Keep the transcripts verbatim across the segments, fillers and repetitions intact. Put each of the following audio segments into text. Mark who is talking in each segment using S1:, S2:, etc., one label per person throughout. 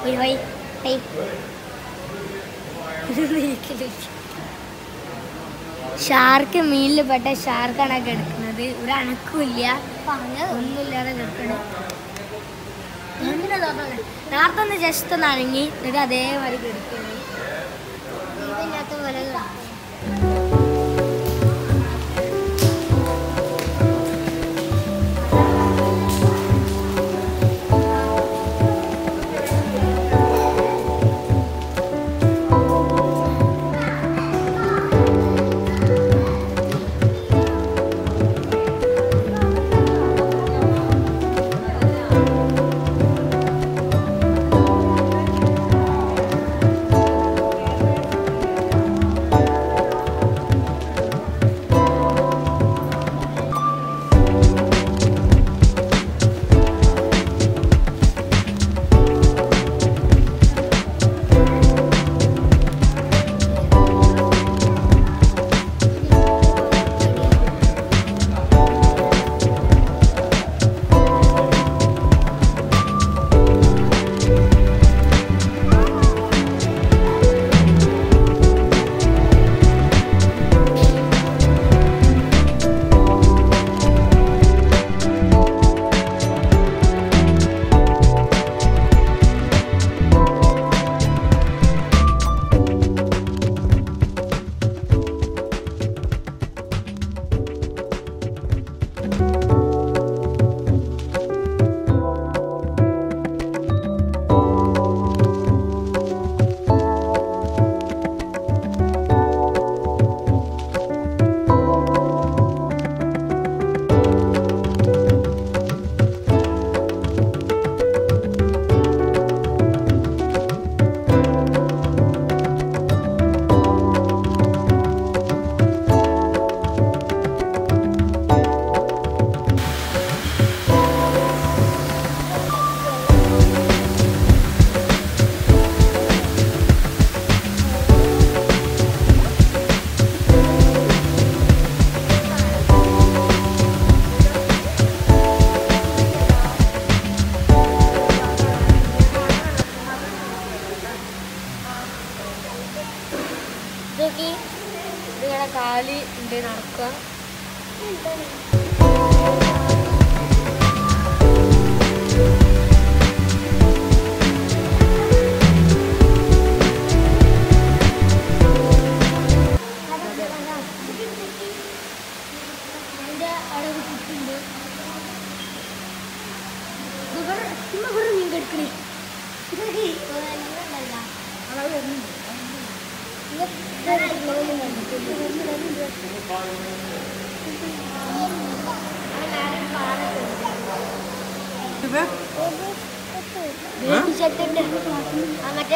S1: Oi, oi. Hey. Shark മീനിൽ പെട്ട ഷാർക്കാണ് കിടക്കുന്നത്. ഒരു അനക്കുമില്ല, ഒന്നുമില്ലാതെ കിടക്കണം. നേരത്തെ ഒന്ന് ജസ്റ്റ് ഒന്ന് അനങ്ങി എന്നിട്ട് അതേമാതിരി കിടക്കുന്നത്. ഇതില്ലാത്ത പോലെ കിടക്കും. ഇങ്ങനെ കാലി ഉണ്ട് നടക്കുക. മീൻ കെടുക്കണേ മറ്റേ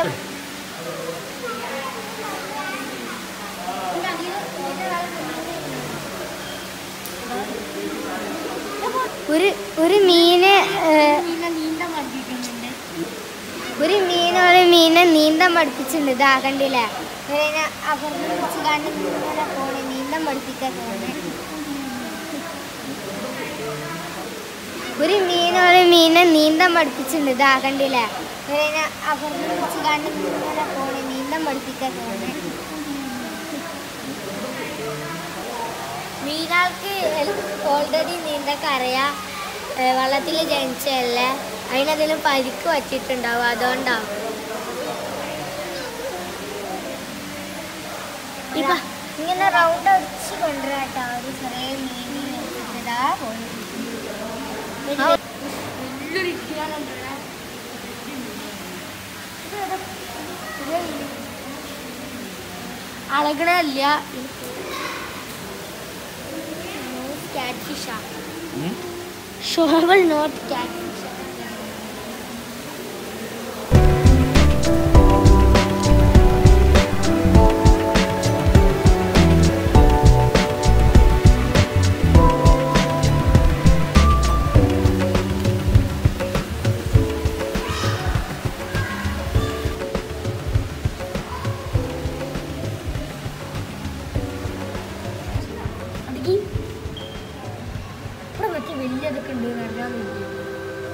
S1: ഒരു ഒരു മീന് ഒരു മീൻ ഒരു മീനെ നീന്തം പഠിപ്പിച്ചിട്ടുണ്ട്. ഇതാ കണ്ടില്ലേ, അപ്പുറത്ത് പിടിച്ച് കണ്ട് ഇങ്ങനെ പോണേ, നീന്തം പഠിപ്പിക്കാൻ പോണേ. ഒരു മീൻ ഒരു മീനെ നീന്തം പഠിപ്പിച്ചിട്ടുണ്ട്. ഇതാ കണ്ടില്ലേ, അപ്പുറത്ത് പിടിച്ച് കണ്ട് ഇങ്ങനെ പോണേ, നീന്തം പഠിപ്പിക്കാൻ പോണേ. മീനാൾക്ക് ഓൾറെഡി നീന്തൊക്കെ അറിയാം, വെള്ളത്തിൽ ജനിച്ചതല്ലേ, അതിനതിലും പരിക്ക് പറ്റിയിട്ടുണ്ടാവും, അതുകൊണ്ടാവും. ഇപ്പൊ ഇങ്ങനെ റൗണ്ട് അടിച്ച് കൊണ്ടുവരാട്ടോ ഒരു ചെറിയ മീനിനെ ഇതാ പോയി വലിയൊരു അളകണല്ല catfish. Shovel, not catfish. വലിയതൊക്കെ ഉണ്ട്.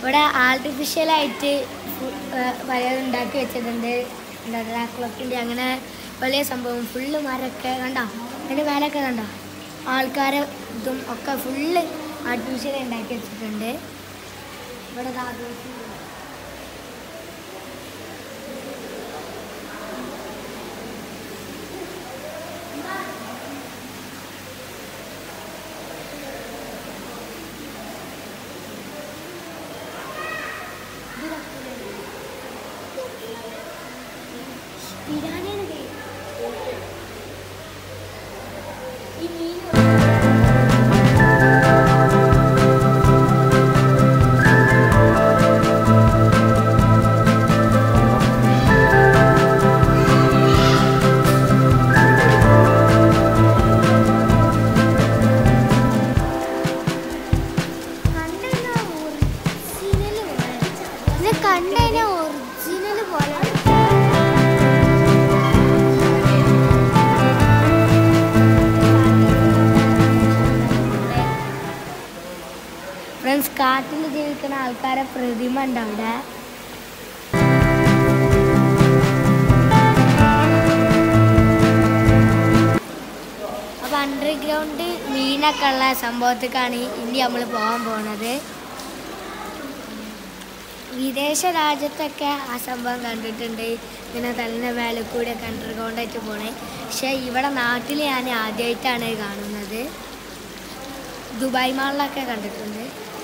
S1: ഇവിടെ ആർട്ടിഫിഷ്യലായിട്ട് പലതും ഉണ്ടാക്കി വെച്ചിട്ടുണ്ട്. എന്താ ഡ്രാക്കുളത്തിൻ്റെ അങ്ങനെ വലിയ സംഭവം ഫുള്ള് മരമൊക്കെ കണ്ടോ, അതിൻ്റെ മേലൊക്കെ കണ്ടോ ആൾക്കാരെ ഇതും ഒക്കെ ഫുള്ള് ആർട്ടിഫിഷ്യൽ ഉണ്ടാക്കി വെച്ചിട്ടുണ്ട്. ഇവിടെ ഫ്രണ്ട്സ് കാട്ടിൽ ജീവിക്കുന്ന ആൾക്കാരെ പ്രതിമ ഉണ്ട് അവിടെ. അപ്പോൾ അണ്ടർഗ്രൗണ്ട് മീനൊക്കെ ഉള്ള സംഭവത്തേക്കാണ് ഇനി നമ്മൾ പോകാൻ പോകുന്നത്. വിദേശ രാജ്യത്തൊക്കെ ആ സംഭവം കണ്ടിട്ടുണ്ട്, പിന്നെ തലിൻ്റെ മേലെ കൂടെയൊക്കെ അണ്ടർഗ്രൗണ്ടായിട്ട് പോണേ. പക്ഷേ ഇവിടെ നാട്ടിൽ ഞാൻ ആദ്യമായിട്ടാണ് കാണുന്നത്. ദുബായ് മാളിലൊക്കെ കണ്ടിട്ടുണ്ട്.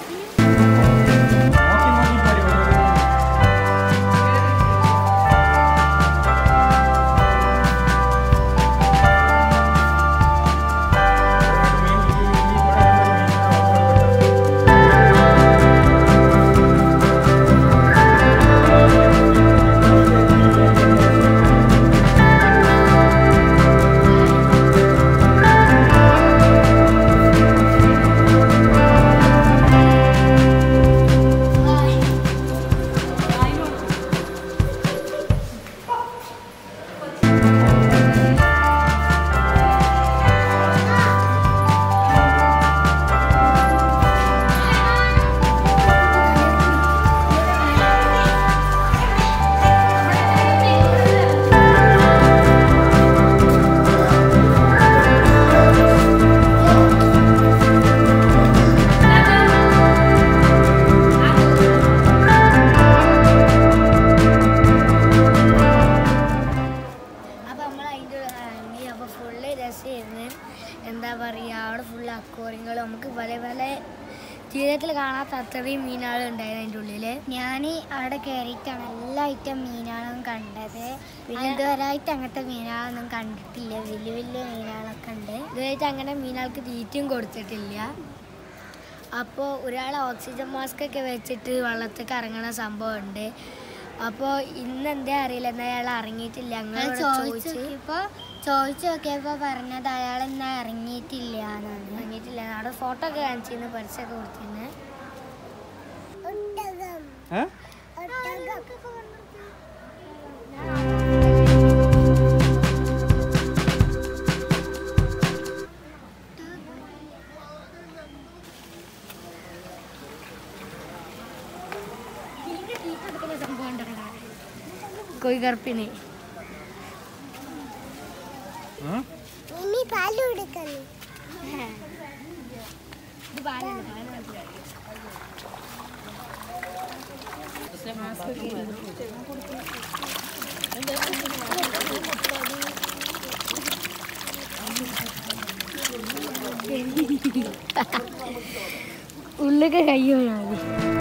S1: എന്താ പറയുക, അവിടെ ഫുള്ള് അക്വാറിയങ്ങൾ, നമുക്ക് പല പല ജീവിതത്തിൽ കാണാത്ത അത്രയും മീനുകൾ ഉണ്ടായിരുന്നു അതിൻ്റെ ഉള്ളിൽ. ഞാൻ അവിടെ കയറിയിട്ടാണ് എല്ലാ ഐറ്റം മീനുകളും കണ്ടത്. പിന്നെ ഇതുവരെയായിട്ട് അങ്ങനത്തെ മീനുകളൊന്നും കണ്ടിട്ടില്ല. വലിയ വലിയ മീനുകളൊക്കെ ഉണ്ട്. ഇതുവരെയായിട്ട് അങ്ങനെ മീനുകൾക്ക് തീറ്റയും കൊടുത്തിട്ടില്ല. അപ്പോൾ ഒരാൾ ഓക്സിജൻ മാസ്ക് ഒക്കെ വെച്ചിട്ട് വെള്ളത്തേക്ക് ഇറങ്ങണ സംഭവമുണ്ട്. അപ്പോൾ ഇന്ന് എന്താ അറിയില്ല, എന്നാൽ അയാൾ ഇറങ്ങിയിട്ടില്ല. അങ്ങനെ ചോദിച്ചു ഇപ്പോൾ ചോദിച്ചു നോക്കിയപ്പോൾ പറഞ്ഞത് അയാൾ എന്നാ ഇറങ്ങിയിട്ടില്ല എന്നാണ്. ഇറങ്ങിയിട്ടില്ല അവിടെ ഫോട്ടോ ഒക്കെ കാണിച്ചിരുന്നു, പരസ്യമൊക്കെ കൊടുത്തിരുന്നു. കോഴിക്കറുപ്പിന് പാല് കൊടുക്കുന്നു. ഉള്ളൊക്കെ കയ്യോ മതി.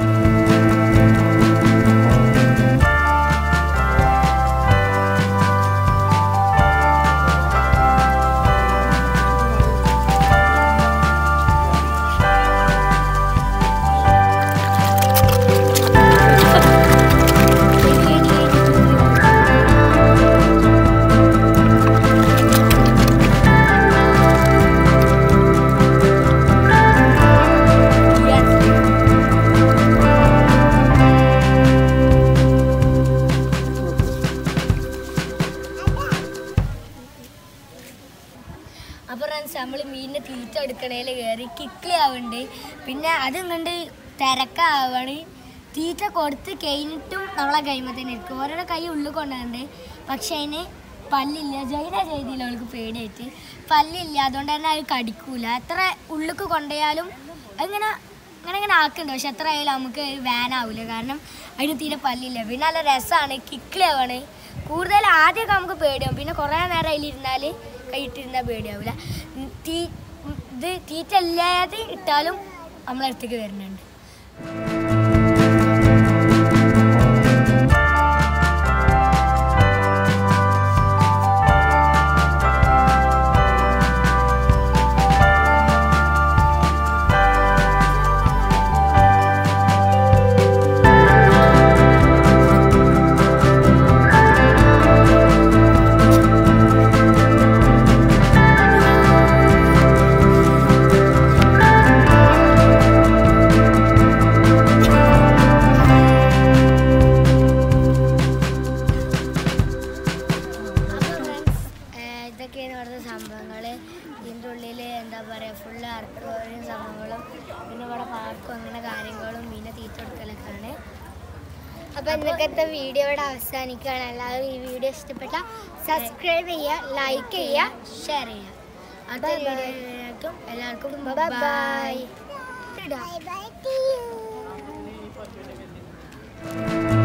S1: അപ്പോൾ ഫ്രണ്ട്സ് നമ്മൾ മീനിനെ തീറ്റ എടുക്കണേൽ കയറി കിക്കിളി ആവുന്നുണ്ട്. പിന്നെ അതും കണ്ട് തിരക്കാവാണ്. തീറ്റ കൊടുത്ത് കഴിഞ്ഞിട്ടും നമ്മളെ കൈമത്തിന് ഇരിക്കും. ഓരോരോ കൈ ഉള്ളിൽ കൊണ്ടുണ്ട്, പക്ഷെ അതിന് പല്ലില്ല. ജൈന ചെയ്തില്ല, അവൾക്ക് പേടിയായിട്ട് പല്ലില്ല, അതുകൊണ്ട് തന്നെ അത് കടിക്കൂല. എത്ര ഉള്ളിക്ക് കൊണ്ടുപോയാലും അങ്ങനെ അങ്ങനെ അങ്ങനെ ആക്കുന്നുണ്ട്. പക്ഷെ എത്ര ആയാലും നമുക്ക് വാനാവില്ല, കാരണം അതിന് തീരെ പല്ലില്ല. പിന്നെ നല്ല രസമാണ്, കിക്കിളാവാണ്. കൂടുതൽ ആദ്യമൊക്കെ നമുക്ക് പേടിയാവും, പിന്നെ കുറേ നേരം അതിലിരുന്നാൽ കൈയിട്ടിരുന്നാൽ പേടിയാവില്ല. തീ ഇത് തീറ്റ ഇല്ലാതെ ഇട്ടാലും നമ്മളടുത്തേക്ക് വരുന്നുണ്ട്. ഇതൊക്കെയാണ് ഇവിടുത്തെ സംഭവങ്ങൾ. ഇതിൻ്റെ ഉള്ളിൽ എന്താ പറയുക, ഫുള്ള് അക്വേറിയം സംഭവങ്ങളും പിന്നെ ഇവിടെ പാർക്കും അങ്ങനെ കാര്യങ്ങളും പിന്നെ തീറ്റ കൊടുക്കലൊക്കെയാണ്. അപ്പോൾ ഇന്നത്തെ വീഡിയോ ഇവിടെ അവസാനിക്കുകയാണ്. എല്ലാവരും ഈ വീഡിയോ ഇഷ്ടപ്പെട്ടാൽ സബ്സ്ക്രൈബ് ചെയ്യുക, ലൈക്ക് ചെയ്യുക, ഷെയർ ചെയ്യുക. അടുത്ത വീഡിയോയിലേക്കും എല്ലാവർക്കും ബൈ ബൈ.